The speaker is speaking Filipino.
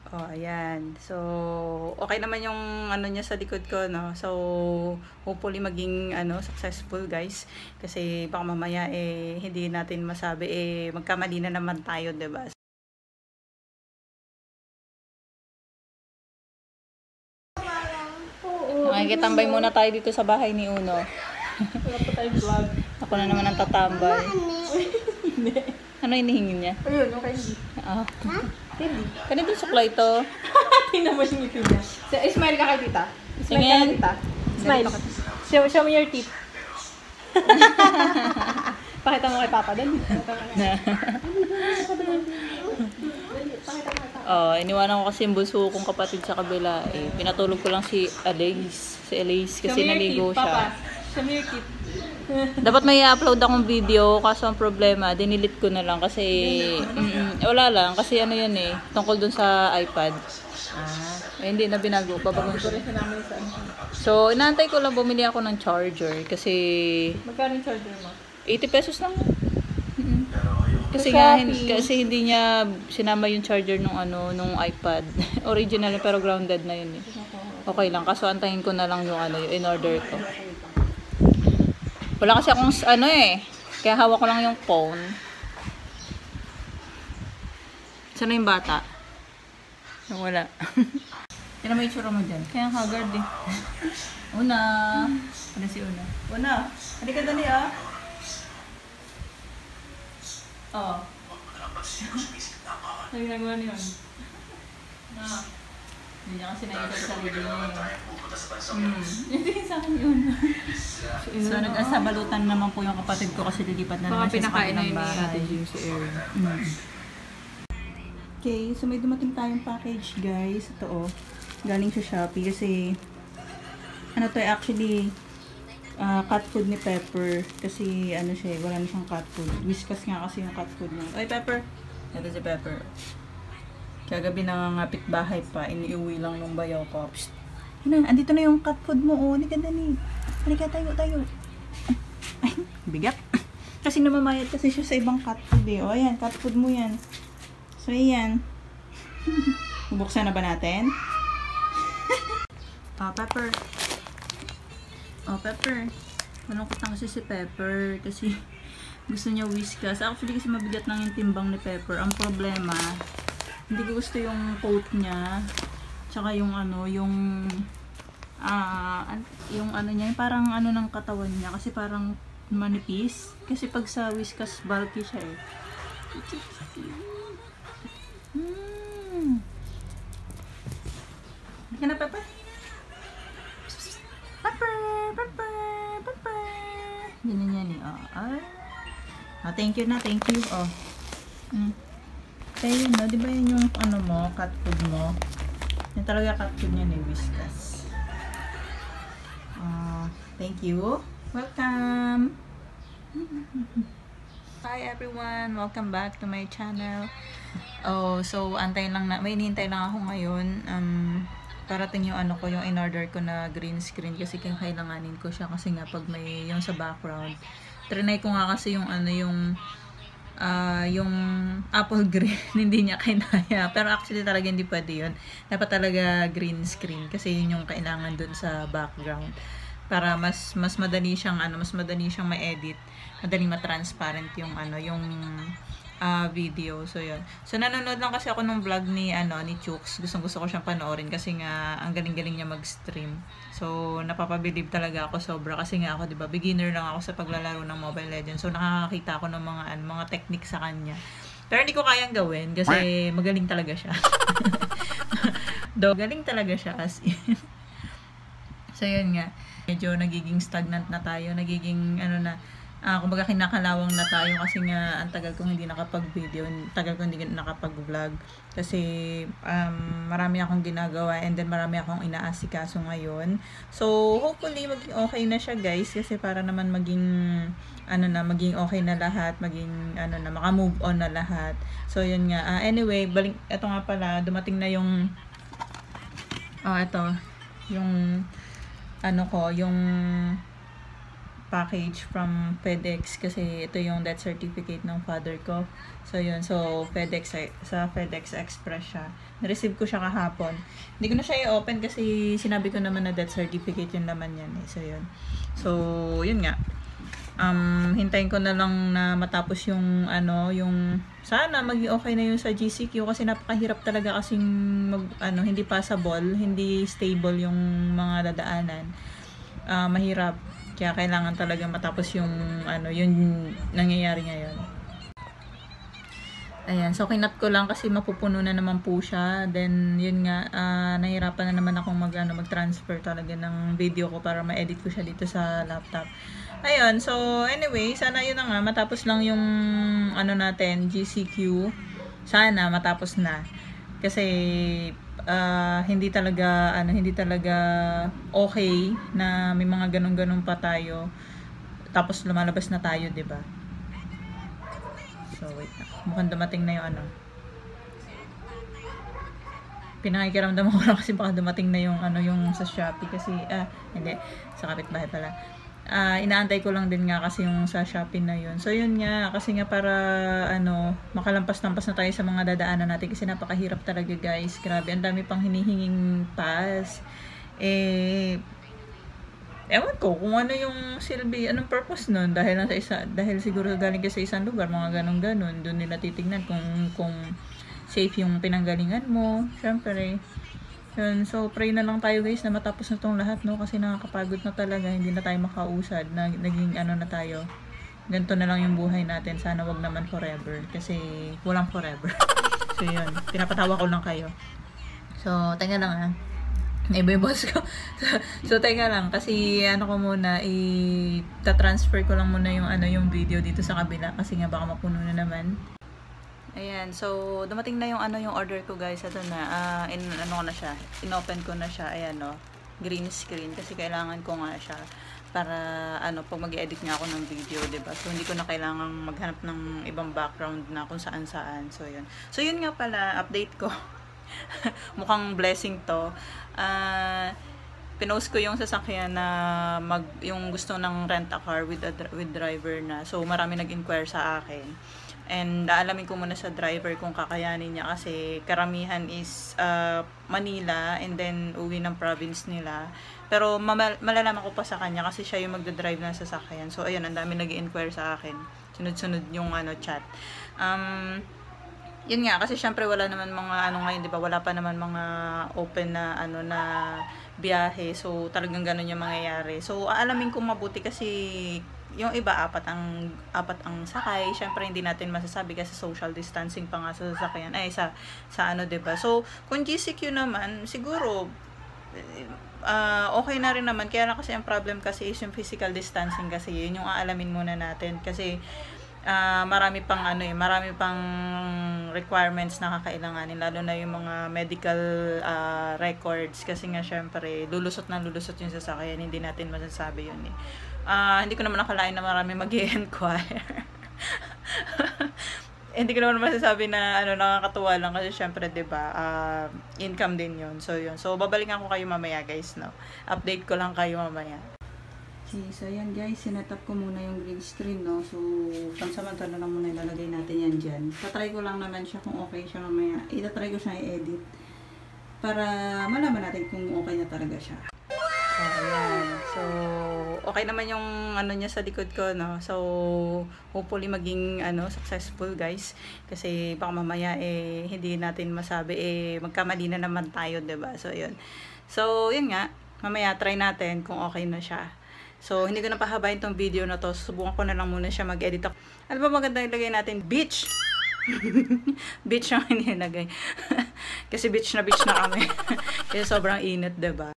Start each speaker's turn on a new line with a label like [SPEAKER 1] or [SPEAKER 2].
[SPEAKER 1] Oh, ayan. So, okay naman yung ano niya sa likod ko, no? So, hopefully maging successful, guys. Kasi baka mamaya hindi natin masabi magkamali na naman tayo, 'di ba? Nakikitambay muna tayo dito sa bahay ni Uno.
[SPEAKER 2] Wala pa tayong vlog.
[SPEAKER 1] Ako na naman ang tatambay. Ano hinihingi niya?
[SPEAKER 2] Ayun, okay.
[SPEAKER 1] Ah. Kanito suklay to.
[SPEAKER 2] Tingnan mo yung ngipin niya. Smile ka kay tita. Smile ka
[SPEAKER 1] Tingin.
[SPEAKER 2] kay tita. Smile. Show me your teeth. Pakita mo kay Papa. Dali.
[SPEAKER 1] Oh, iniwanan ko kasi yung bunso kong kapatid sa kabila. Pinatulog ko lang si Elise. Si Elise kasi naligo siya.
[SPEAKER 2] Papa, show me your teeth.
[SPEAKER 1] Dapat may i-upload akong video, kaso ang problema, dinilit ko na lang kasi wala lang kasi yan tungkol dun sa iPad. Hindi na binago pa. So, inaantay ko lang bumili ako ng charger kasi
[SPEAKER 2] Magkano yung charger mo?
[SPEAKER 1] 80 pesos lang. Kasi nga kasi hindi niya sinama yung charger nung iPad. Original pero grounded na yun eh. Okay lang, kaso antayin ko na lang yung yung in-order ko. Wala kasi akong kaya hawak ko lang yung phone. Sana yung bata? Wala. Yan mo yung tsura mo dyan. Kaya haggard eh. Una. Ano si Una? Una. Halika dali ah. Oo. Ano ginagawa niyo? Hindi niya kasi nakikita sa sarili niya. Hindi sa akin yun. So, nag-asabalutan naman po yung kapatid ko kasi lilipat na naman siya sa kanilang bahay.
[SPEAKER 2] si Erin.
[SPEAKER 1] Okay, so may dumating tayong package, guys. Ito galing sa Shopee kasi to actually cat food ni Pepper kasi siya, wala na siyang cat food. Whiskas nga kasi yung cat food niya. Oy, Pepper! Ito si Pepper. Kagabi nangangapit bahay pa, iniuwi lang nung bayaw ko. Psst! Andito na yung cat food mo, halika dali. Halika, tayo. Ay, bigat. Kasi namamayad kasi siya sa ibang cat food eh. O, ayan, cat food mo yan. So, ayan. Bubuksan na ba natin? Pepper. Pepper. Malungkot na kasi si Pepper kasi gusto niya whiskas. Actually kasi mabigat lang yung timbang ni Pepper. Ang problema, hindi ko gusto yung coat niya. Tsaka yung yung niya, yung parang ng katawan niya kasi parang manipis. Kasi pag sa whiskas bulky siya eh. Hindi ka na, Pepper? Pepper. Ganyan yan eh. Thank you na, thank you. Kaya yun, di ba yun yung cat food mo? Yan talaga cat food niya ni Whiskas. Thank you. Welcome. Hi everyone, welcome back to my channel. So may hinihintay lang ako ngayon. Parating yung yung in-order ko na green screen kasi kailanganin ko siya kasi nga pag may yung sa background. Trinay ko nga kasi yung yung apple green hindi niya kinaya. Pero actually talaga hindi pwede yun. Dapat talaga green screen kasi yun yung kailangan dun sa background. Para mas madali siyang mas madali siyang ma-edit. Madaling ma-transparent yung yung video. So yun. So nanonood lang kasi ako ng vlog ni Chooks. Gusto ko siyang panoorin kasi nga ang galing-galing niya mag-stream. So napapabilib talaga ako sobra kasi nga ako 'di ba, beginner lang ako sa paglalaro ng Mobile Legends. So nakakakita ako ng mga technique sa kanya. Pero hindi ko kayang gawin kasi magaling talaga siya. Galing talaga siya as in. So yun nga. Medyo nagiging stagnant na tayo, nagiging kumbaga kinakalawang na tayo kasi nga ang tagal kong hindi nakapag-video, tagal kong hindi nakapag-vlog kasi marami akong ginagawa and then marami akong inaasikaso ngayon. So hopefully maging okay na siya, guys, kasi para naman maging maging okay na lahat, maging maka-move on na lahat. So yun nga. Anyway, eto nga pala, dumating na yung eto, yung yung package from FedEx kasi ito yung death certificate ng father ko. So yun, so sa FedEx Express siya. Na-receive ko siya kahapon. Hindi ko na siya i-open kasi sinabi ko naman na death certificate yung laman yan eh. So yun. So yun nga. Hintayin ko na lang na matapos yung yung sana maging okay na yung sa GCQ kasi napakahirap talaga kasing hindi passable, hindi stable yung mga dadaanan. Mahirap. Kaya kailangan talaga matapos yung yung nangyayari ngayon. Ayan, so kinat ko lang kasi mapupuno na naman po siya. Then yun nga, nahirapan na naman akong mag-transfer talaga ng video ko para ma-edit ko siya dito sa laptop. Ayun, so anyway, sana yun na nga matapos lang yung natin, GCQ. Sana matapos na. Kasi hindi talaga okay na may mga ganun-ganun pa tayo. Tapos lumalabas na tayo, 'di ba? So wait na. Mukhang dumating na yung Pinakikiramdam ko lang kasi baka dumating na yung yung sa Shopee kasi hindi, sa kapitbahay pala. Inaantay ko lang din nga kasi yung sa Shopee na yun. So yun nga, kasi nga para makalampas-lampas na tayo sa mga dadaanan natin kasi napakahirap talaga guys. Grabe, ang dami pang hinihinging pass. Ewan ko kung ano yung silbi, anong purpose nun dahil siguro galing ka sa isang lugar, mga ganun-ganun, doon nila titignan kung safe yung pinanggalingan mo, syempre. Yun, so pray na lang tayo guys na matapos na tong lahat, no, kasi nakakapagod na talaga, hindi na tayo makausad, naging na tayo, ganito na lang yung buhay natin, sana wag naman forever, kasi walang forever. So yun, pinapatawa ko lang kayo. So, teka lang iba yung boss ko. So teka lang, kasi ko muna, i-transfer ko lang muna yung video dito sa kabila, kasi nga baka mapuno na naman. Ayan, so dumating na yung yung order ko guys. Ito na, ko na siya, inopen ko na siya, ayan green screen, kasi kailangan ko nga siya para pag mag-edit nga ako ng video, diba? So hindi ko na kailangang maghanap ng ibang background na kung saan-saan. So yun. So yun nga pala, update ko. Mukhang blessing to. Pinost ko yung sasakyan na yung gusto ng rent a car with driver na. So marami nag-inquire sa akin. And aalamin ko muna sa driver kung kakayanin niya kasi karamihan is Manila and then uwi ng province nila. Pero malalaman ko pa sa kanya kasi siya yung magdadrive ng sasakyan. So ayun, ang dami nag-inquire sa akin. Sunod-sunod yung chat. Yun nga, kasi syempre wala naman mga ngayon, di ba? Wala pa naman mga open na na biyahe. So talagang ganun yung mangyayari. So aalamin ko mabuti kasi yung iba apat ang sakay. Syempre hindi natin masasabi kasi social distancing pa nga sa sasakyan. Sa di ba? So kung GCQ naman, siguro okay na rin naman. Kaya na kasi ang problem kasi is yung physical distancing kasi yun yung aalamin muna natin kasi marami pang marami pang requirements na kakailanganin, lalo na yung mga medical records kasi nga syempre lulusot yung sasakyan, hindi natin masasabi yun hindi ko naman nakalain na marami mag-i-inquire. Hindi ko naman masasabi na nakakatuwa lang kasi syempre 'di ba income din yun. So yun, so babalikan ko kayo mamaya guys, no, update ko lang kayo mamaya. So yan guys, sinetup ko muna yung green screen, no. So pansamantala lang muna ilalagay natin yan dyan. Tatry ko lang naman siya kung okay siya mamaya. Itatry ko siya i-edit para malaman natin kung okay na talaga siya. Ayan. So okay naman yung niya sa likod ko, no. So hopefully maging successful guys. Kasi baka mamaya hindi natin masabi magkamali na naman tayo, 'di ba? So yun. So yun nga, mamaya try natin kung okay na siya. So, hindi ko na pahabayin tong video na to. Subukan ko na lang muna siya mag-edit. Ano ba maganda ilagay natin? Beach! Beach ang inilagay. Kasi beach na kami. Kasi sobrang init, diba?